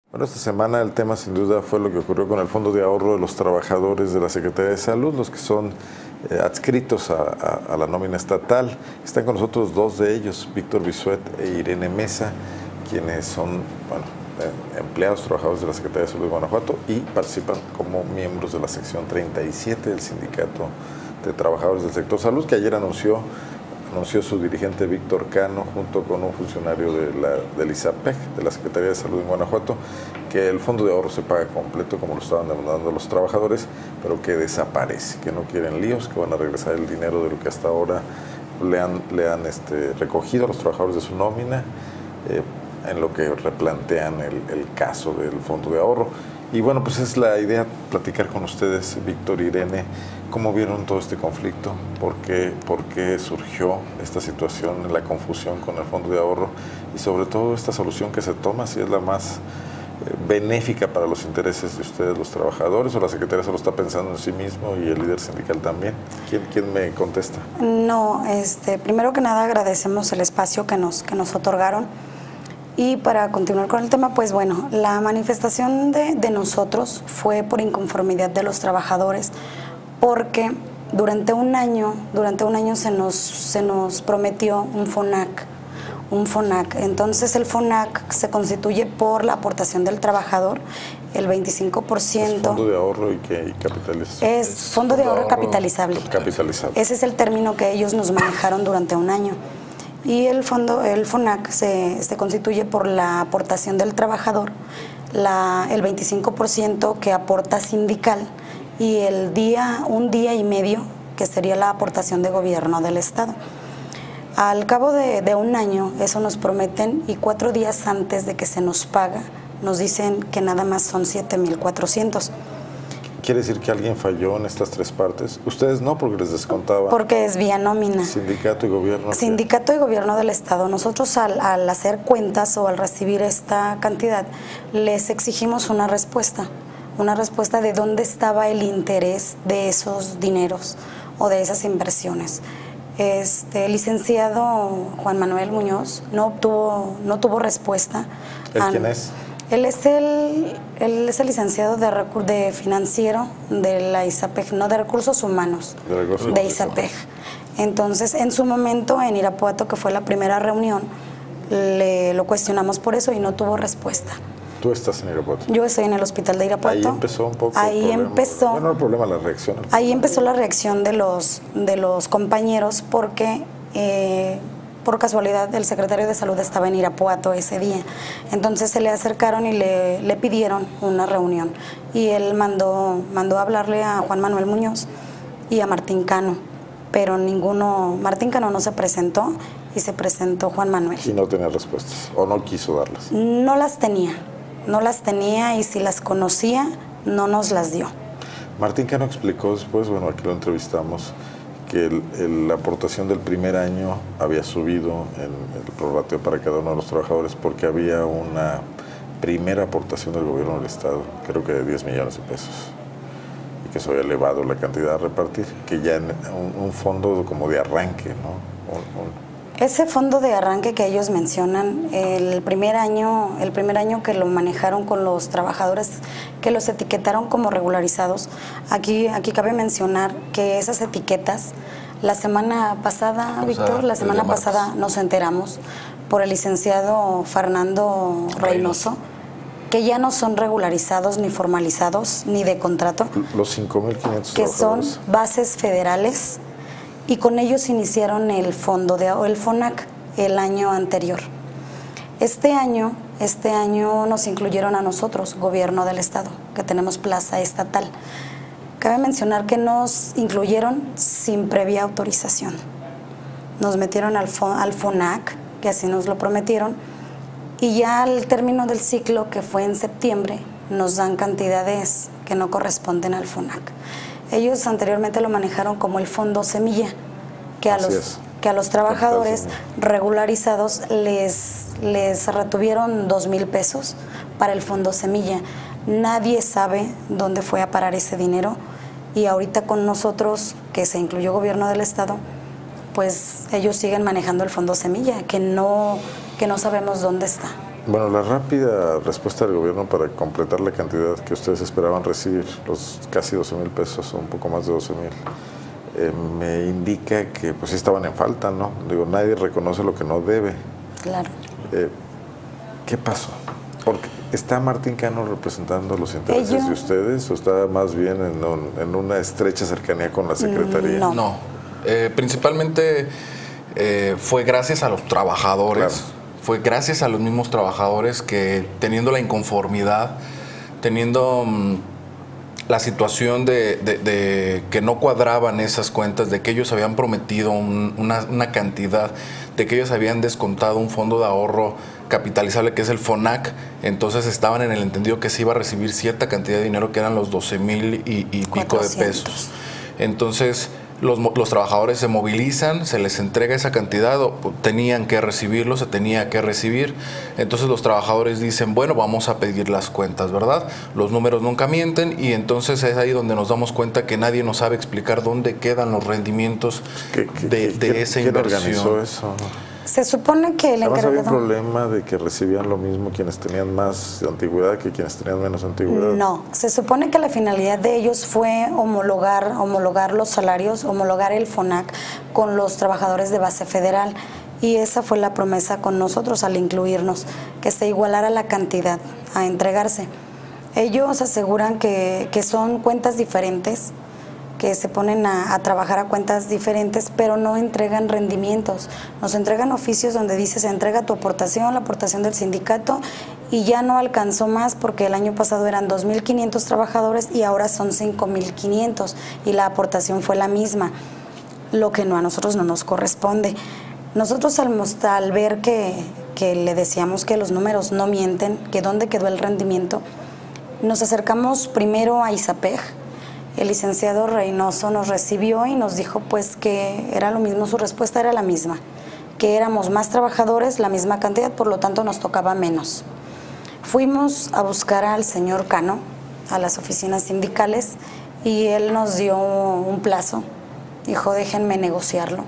Bueno, esta semana el tema sin duda fue lo que ocurrió con el Fondo de Ahorro de los Trabajadores de la Secretaría de Salud, los que son adscritos a la nómina estatal. Están con nosotros dos de ellos, Víctor Bisuet e Irene Mesa, quienes son empleados, trabajadores de la Secretaría de Salud de Guanajuato y participan como miembros de la sección 37 del Sindicato de Trabajadores del Sector Salud, que ayer anunció su dirigente Víctor Cano, junto con un funcionario del ISAPEG, de la Secretaría de Salud en Guanajuato, que el fondo de ahorro se paga completo, como lo estaban demandando los trabajadores, pero que desaparece, que no quieren líos, que van a regresar el dinero de lo que hasta ahora le han recogido a los trabajadores de su nómina, en lo que replantean el caso del fondo de ahorro. Y bueno, pues es la idea platicar con ustedes, Víctor y Irene, cómo vieron todo este conflicto, por qué surgió esta situación, la confusión con el fondo de ahorro y sobre todo esta solución que se toma, si es la más benéfica para los intereses de ustedes, los trabajadores, o la Secretaría se lo está pensando en sí mismo y el líder sindical también. ¿Quién me contesta? No, primero que nada agradecemos el espacio que nos otorgaron. Y para continuar con el tema, pues bueno, la manifestación de nosotros fue por inconformidad de los trabajadores, porque durante un año se nos prometió un FONAC. Entonces el FONAC se constituye por la aportación del trabajador, el 25%. ¿Es fondo de ahorro y capitalización? Es fondo de ahorro capitalizable. Ese es el término que ellos nos manejaron durante un año. Y el FONAC se constituye por la aportación del trabajador, el 25% que aporta sindical y un día y medio que sería la aportación de gobierno del Estado. Al cabo de un año eso nos prometen y 4 días antes de que se nos paga nos dicen que nada más son 7,400. ¿Quiere decir que alguien falló en estas tres partes? Ustedes no, porque les descontaba. Porque es vía nómina. Sindicato y gobierno. Sindicato y gobierno del Estado. Nosotros al hacer cuentas o al recibir esta cantidad, les exigimos una respuesta de dónde estaba el interés de esos dineros o de esas inversiones. El licenciado Juan Manuel Muñoz no tuvo respuesta. ¿Quién es? Él es el licenciado de financiero de la ISAPEG, no de recursos humanos, de ISAPEG. Entonces, en su momento, en Irapuato, que fue la primera reunión, lo cuestionamos por eso y no tuvo respuesta. ¿Tú estás en Irapuato? Yo estoy en el hospital de Irapuato. Ahí empezó un poco Bueno, el problema, la reacción. Ahí empezó la reacción de los compañeros porque... por casualidad el secretario de Salud estaba en Irapuato ese día, entonces se le acercaron y le pidieron una reunión y él mandó a hablarle a Juan Manuel Muñoz y a Martín Cano, pero Martín Cano no se presentó y se presentó Juan Manuel. Y no tenía respuestas, o no quiso darlas. No las tenía y si las conocía no nos las dio. Martín Cano explicó después, bueno, aquí lo entrevistamos, que la aportación del primer año había subido en el prorrateo para cada uno de los trabajadores porque había una primera aportación del gobierno del Estado, creo que de 10 millones de pesos, y que se había elevado la cantidad a repartir, que ya en un fondo como de arranque, ¿no? Ese fondo de arranque que ellos mencionan, el primer año que lo manejaron con los trabajadores, que los etiquetaron como regularizados, aquí cabe mencionar que esas etiquetas, la semana pasada, Víctor, nos enteramos por el licenciado Fernando Reynoso, que ya no son regularizados ni formalizados ni de contrato. Los 5,500 que son bases federales, y con ellos iniciaron el FONAC el año anterior. Este año nos incluyeron a nosotros, gobierno del Estado, que tenemos plaza estatal. Cabe mencionar que nos incluyeron sin previa autorización. Nos metieron al FONAC, que así nos lo prometieron, y ya al término del ciclo, que fue en septiembre, nos dan cantidades que no corresponden al FONAC. Ellos anteriormente lo manejaron como el fondo semilla, que a los trabajadores regularizados les retuvieron 2,000 pesos para el fondo semilla. Nadie sabe dónde fue a parar ese dinero y ahorita con nosotros, que se incluyó gobierno del Estado, pues ellos siguen manejando el fondo semilla, que no sabemos dónde está. Bueno, la rápida respuesta del gobierno para completar la cantidad que ustedes esperaban recibir, los casi 12,000 pesos, un poco más de 12,000, me indica que pues sí estaban en falta, ¿no? Digo, nadie reconoce lo que no debe. Claro. ¿Qué pasó? Porque ¿está Martín Cano representando los intereses de ustedes o está más bien en una estrecha cercanía con la Secretaría? No. Principalmente fue gracias a los trabajadores. Claro. Fue gracias a los mismos trabajadores que, teniendo la inconformidad, teniendo la situación de que no cuadraban esas cuentas, de que ellos habían prometido una cantidad, de que ellos habían descontado un fondo de ahorro capitalizable que es el FONAC, entonces estaban en el entendido que se iba a recibir cierta cantidad de dinero que eran los 12,000 y pico de pesos. Entonces los trabajadores se movilizan, se les entrega esa cantidad, tenían que recibirlo, se tenía que recibir. Entonces los trabajadores dicen, bueno, vamos a pedir las cuentas, ¿verdad? Los números nunca mienten y entonces es ahí donde nos damos cuenta que nadie nos sabe explicar dónde quedan los rendimientos de esa inversión. ¿Quién organizó eso? Se supone que el encargado... ¿Había un problema de que recibían lo mismo quienes tenían más antigüedad que quienes tenían menos antigüedad? No, se supone que la finalidad de ellos fue homologar los salarios, homologar el FONAC con los trabajadores de base federal. Y esa fue la promesa con nosotros al incluirnos, que se igualara la cantidad a entregarse. Ellos aseguran que son cuentas diferentes, que se ponen a trabajar a cuentas diferentes, pero no entregan rendimientos. Nos entregan oficios donde dice se entrega tu aportación, la aportación del sindicato, y ya no alcanzó más porque el año pasado eran 2,500 trabajadores y ahora son 5,500 y la aportación fue la misma, lo que a nosotros no nos corresponde. Nosotros al ver que le decíamos que los números no mienten, que dónde quedó el rendimiento, nos acercamos primero a ISAPEG. El licenciado Reynoso nos recibió y nos dijo pues que era lo mismo, su respuesta era la misma, que éramos más trabajadores, la misma cantidad, por lo tanto nos tocaba menos. Fuimos a buscar al señor Cano a las oficinas sindicales y él nos dio un plazo, dijo déjenme negociarlo.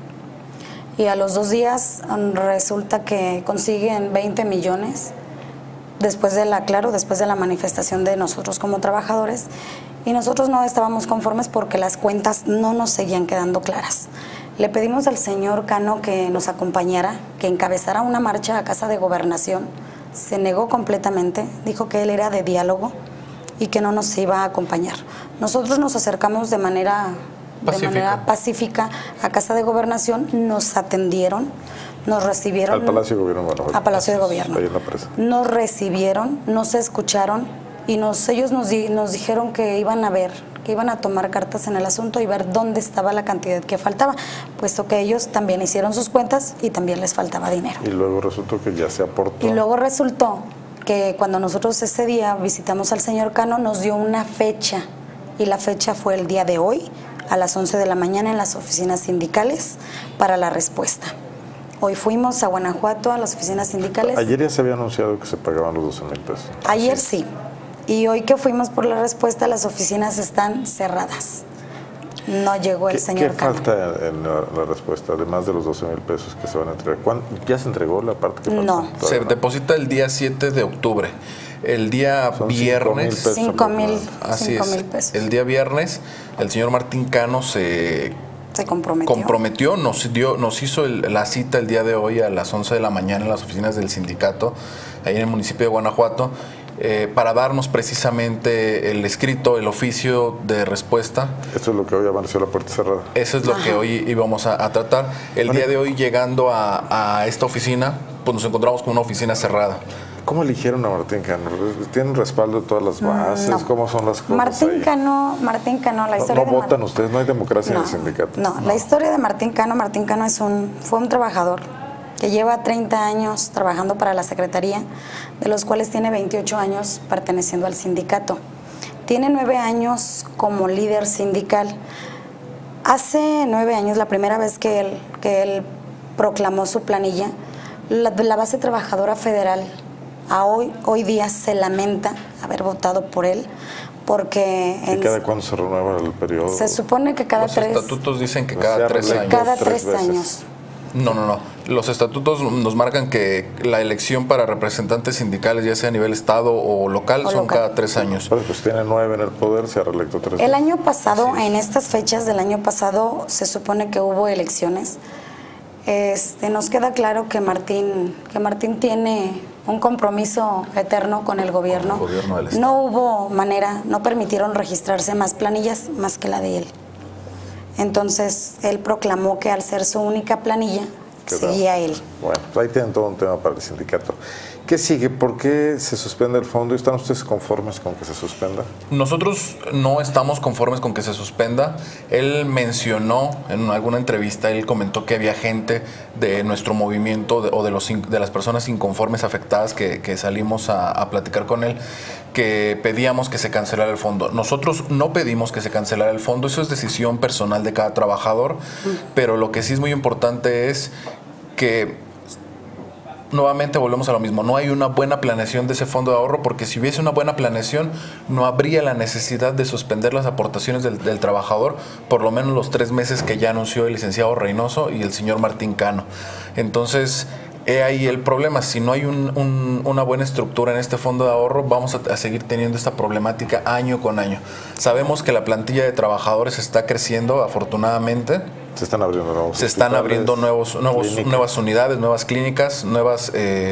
Y a los 2 días resulta que consiguen 20 millones después de la manifestación de nosotros como trabajadores. Y nosotros no estábamos conformes porque las cuentas no nos seguían quedando claras. Le pedimos al señor Cano que nos acompañara, que encabezara una marcha a Casa de Gobernación. Se negó completamente, dijo que él era de diálogo y que no nos iba a acompañar. Nosotros nos acercamos de manera pacífica a Casa de Gobernación, nos atendieron, nos recibieron. Al Palacio de Gobierno. Bueno, a Palacio de Gobierno. Ahí en la presa. Nos recibieron, nos escucharon. Y ellos nos dijeron que iban a ver, que iban a tomar cartas en el asunto y ver dónde estaba la cantidad que faltaba, puesto que ellos también hicieron sus cuentas y también les faltaba dinero. Y luego resultó que ya se aportó. Y luego resultó que cuando nosotros ese día visitamos al señor Cano nos dio una fecha y la fecha fue el día de hoy a las 11 de la mañana en las oficinas sindicales para la respuesta. Hoy fuimos a Guanajuato a las oficinas sindicales. Ayer ya se había anunciado que se pagaban los 12,000 pesos. Ayer sí. Y hoy que fuimos por la respuesta, las oficinas están cerradas. No llegó el señor Cano. ¿Qué falta en la respuesta, además de los 12,000 pesos que se van a entregar? ¿Ya se entregó la parte que falta? No. Se deposita el día 7 de octubre. El día viernes... 5,000 pesos. El día viernes, el señor Martín Cano se comprometió, nos hizo la cita el día de hoy a las 11 de la mañana en las oficinas del sindicato, ahí en el municipio de Guanajuato, para darnos precisamente el escrito, el oficio de respuesta. Esto es lo que hoy amaneció la puerta cerrada. Eso es lo que hoy íbamos a tratar. El día de hoy, llegando a esta oficina, pues nos encontramos con una oficina cerrada. ¿Cómo eligieron a Martín Cano? ¿Tienen respaldo de todas las bases? No. ¿Cómo son las cosas Martín Cano, la historia ¿No votan ustedes? ¿No hay democracia en el sindicato? No, la historia de Martín Cano fue un trabajador que lleva 30 años trabajando para la Secretaría, de los cuales tiene 28 años perteneciendo al sindicato. Tiene 9 años como líder sindical. Hace 9 años, la primera vez que él proclamó su planilla, la base trabajadora federal hoy día se lamenta haber votado por él, porque... ¿Y cada cuándo se renueva el periodo? Se supone que cada Los estatutos dicen que cada 3 años. Cada 3 años. No. Los estatutos nos marcan que la elección para representantes sindicales, ya sea a nivel estado o local, son cada 3 años. Pues tiene 9 en el poder, se ha reelecto 3 veces. El año pasado, en estas fechas del año pasado, se supone que hubo elecciones. Nos queda claro que Martín tiene un compromiso eterno con el gobierno. No hubo manera, no permitieron registrarse más planillas más que la de él. Entonces, él proclamó que al ser su única planilla, seguía él. Bueno, pues ahí tienen todo un tema para el sindicato. ¿Qué sigue? ¿Por qué se suspende el fondo? ¿Están ustedes conformes con que se suspenda? Nosotros no estamos conformes con que se suspenda. Él mencionó en alguna entrevista, él comentó que había gente de nuestro movimiento o de las personas inconformes afectadas que salimos a platicar con él, que pedíamos que se cancelara el fondo. Nosotros no pedimos que se cancelara el fondo, eso es decisión personal de cada trabajador, pero lo que sí es muy importante es que nuevamente volvemos a lo mismo, no hay una buena planeación de ese fondo de ahorro, porque si hubiese una buena planeación no habría la necesidad de suspender las aportaciones del trabajador por lo menos los 3 meses que ya anunció el licenciado Reynoso y el señor Martín Cano. Entonces, he ahí el problema. Si no hay una buena estructura en este fondo de ahorro, vamos a seguir teniendo esta problemática año con año. Sabemos que la plantilla de trabajadores está creciendo, afortunadamente. Se están abriendo nuevos Se están abriendo nuevas unidades, nuevas clínicas, nuevas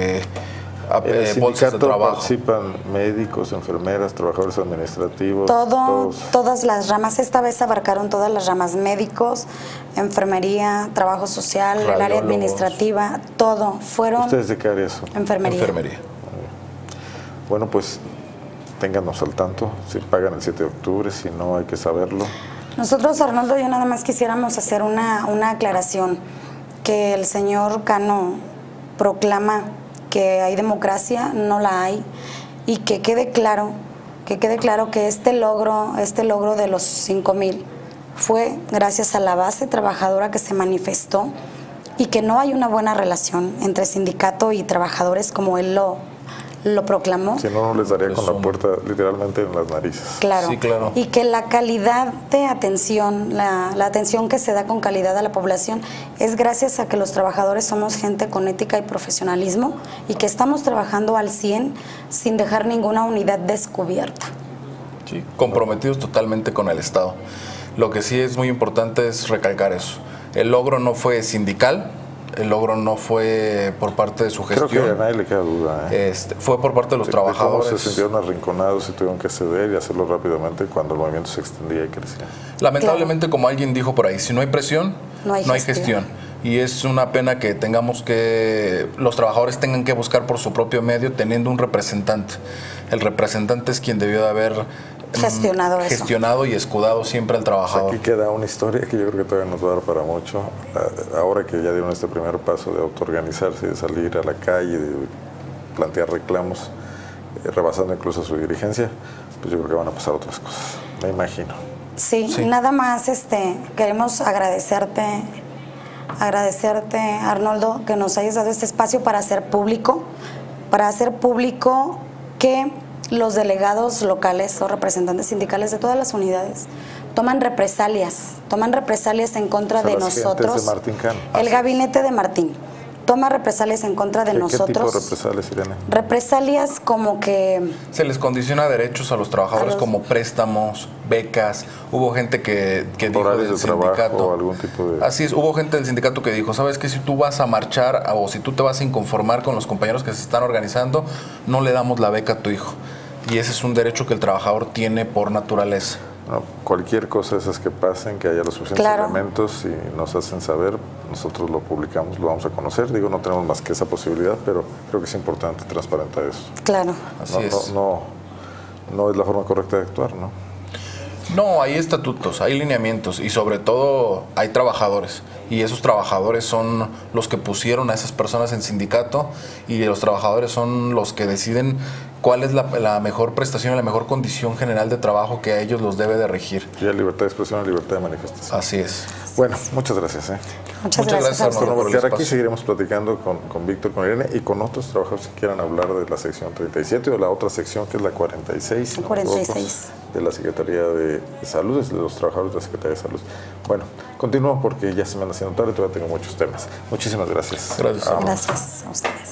bolsas de trabajo. Participan médicos, enfermeras, trabajadores administrativos. Todas las ramas. Esta vez abarcaron todas las ramas: médicos, enfermería, trabajo social, el área administrativa, todo. Fueron. ¿Ustedes de qué área son? Enfermería. Bueno, pues ténganos al tanto. Si pagan el 7 de octubre, si no, hay que saberlo. Nosotros, Arnoldo, yo nada más quisiéramos hacer una aclaración, que el señor Cano proclama que hay democracia, no la hay, y que quede claro que este logro de los 5,000 fue gracias a la base trabajadora que se manifestó, y que no hay una buena relación entre sindicato y trabajadores como él lo proclamó. Si no, les daría con la puerta literalmente en las narices. Claro. Sí, claro. Y que la calidad de atención, la atención que se da con calidad a la población es gracias a que los trabajadores somos gente con ética y profesionalismo, y que estamos trabajando al 100 sin dejar ninguna unidad descubierta. Sí, comprometidos totalmente con el Estado. Lo que sí es muy importante es recalcar eso. El logro no fue sindical. El logro no fue por parte de su gestión. Creo que a nadie le queda duda. Fue por parte de los trabajadores. Cómo se sintieron arrinconados y tuvieron que ceder y hacerlo rápidamente cuando el movimiento se extendía y crecía. Lamentablemente, como alguien dijo por ahí, si no hay presión, no hay gestión. Y es una pena que los trabajadores tengan que buscar por su propio medio teniendo un representante. El representante es quien debió de haber gestionado y escudado siempre al trabajador. Aquí queda una historia que yo creo que todavía nos va a dar para mucho. Ahora que ya dieron este primer paso de autoorganizarse, de salir a la calle, de plantear reclamos, rebasando incluso su dirigencia, pues yo creo que van a pasar otras cosas, me imagino. Sí. Nada más queremos agradecerte, Arnoldo, que nos hayas dado este espacio para hacer público que los delegados locales o representantes sindicales de todas las unidades toman represalias en contra de nosotros. De Martín Cano. El gabinete de Martín toma represalias en contra de nosotros. ¿Qué tipo de represalias, Irene? Represalias como que se les condiciona derechos a los trabajadores, como préstamos, becas. Hubo gente que dijo del sindicato, algún tipo de... Así es, hubo gente del sindicato que dijo, ¿sabes qué? Si tú vas a marchar o si tú te vas a inconformar con los compañeros que se están organizando, no le damos la beca a tu hijo. Y ese es un derecho que el trabajador tiene por naturaleza. No, cualquier cosa de esas que pasen, que haya los suficientes elementos y nos hacen saber, nosotros lo publicamos, lo vamos a conocer. Digo, no tenemos más que esa posibilidad, pero creo que es importante transparentar eso. Claro. Así es. No es la forma correcta de actuar, ¿no? No, hay estatutos, hay lineamientos y sobre todo hay trabajadores. Y esos trabajadores son los que pusieron a esas personas en sindicato, y los trabajadores son los que deciden cuál es la mejor prestación y la mejor condición general de trabajo que a ellos los debe de regir. Y hay libertad de expresión y libertad de manifestación. Así es. Bueno, muchas gracias. Muchas gracias a Por ustedes. quedar aquí seguiremos platicando con Víctor, con Irene y con otros trabajadores que quieran hablar de la sección 37 o de la otra sección que es la 46. La 46. De la Secretaría de Salud, de los trabajadores de la Secretaría de Salud. Bueno, continúo porque ya se me han haciendo tarde y todavía tengo muchos temas. Muchísimas gracias. Gracias. Gracias a ustedes.